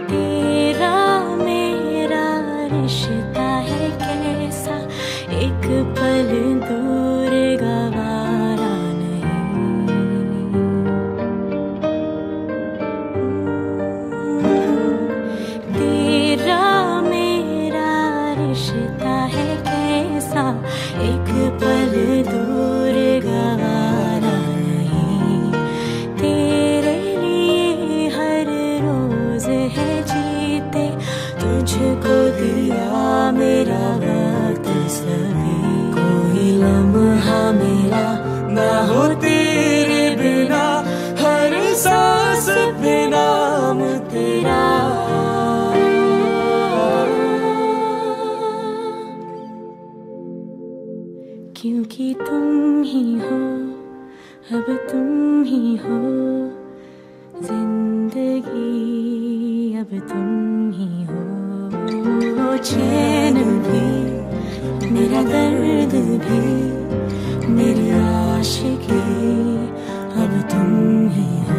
तेरा मेरा रिश्ता है कैसा, एक पल दूर गवारा नहीं। तेरा मेरा रिश्ता है कैसा, एक पल दूर गवारा नहीं। तेरे लिए हर रोज है जीते, तुझको दिया मेरा वक्त सभी। कोई लम्हा मेरा ना हो तेरे बिना, हर सांस पे नाम तेरा। क्योंकि तुम ही हो, अब तुम ही हो जिंदगी, अब तुम ही हो। चैन भी, मेरा दर्द भी, मेरी आशिकी, अब तुम ही हो।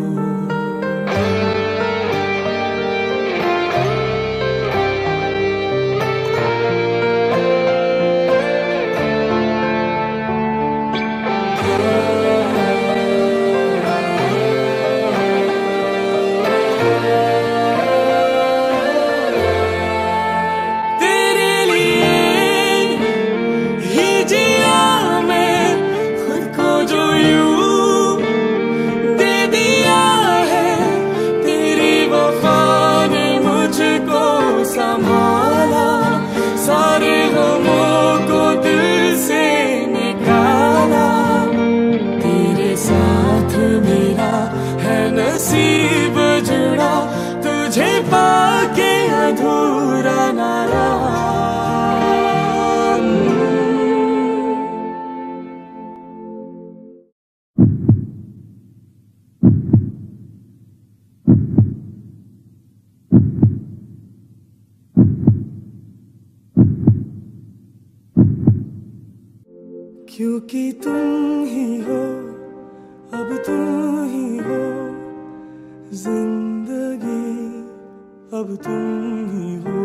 संभाला सारे गमों को दिल से निकाला, तेरे साथ मेरा है नसीब जुड़ा, तुझे पाके अधूरा ना रहा। क्योंकि तुम ही हो, अब तुम ही हो जिंदगी, अब तुम ही हो।